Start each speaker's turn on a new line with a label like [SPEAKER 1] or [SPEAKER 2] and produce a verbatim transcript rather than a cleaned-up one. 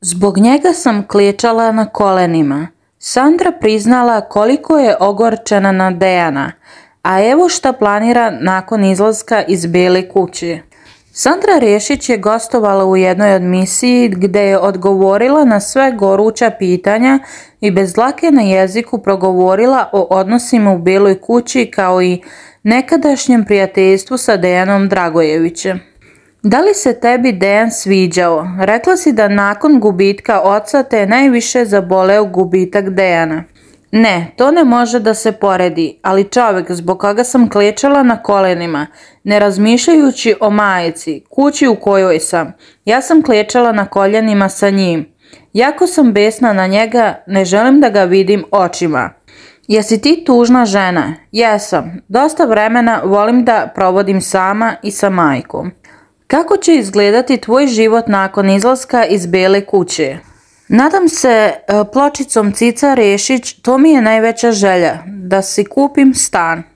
[SPEAKER 1] Zbog njega sam kliječala na kolenima. Sandra priznala koliko je ogorčena na Dejana, a evo šta planira nakon izlaska iz Bijele kuće. Sandra Rešić je gostovala u jednoj emisiji gdje je odgovorila na sve goruća pitanja i bez dlake na jeziku progovorila o odnosima u Bijeloj kući kao i nekadašnjem prijateljstvu sa Dejanom Dragojevićem. Da li se tebi Dejan sviđao? Rekla si da nakon gubitka oca te je najviše zaboleo gubitak Dejana. Ne, to ne može da se poredi, ali čovjek zbog koga sam kliječala na kolenima, ne razmišljajući o majici, kući u kojoj sam, ja sam kliječala na koljenima sa njim. Jako sam besna na njega, ne želim da ga vidim očima. Jesi ti tužna žena? Jesam. Dosta vremena volim da provodim sama i sa majkom. Kako će izgledati tvoj život nakon izlaska iz Bijele kuće? Nadam se pločicom Cica Rešić, to mi je najveća želja, da si kupim stan.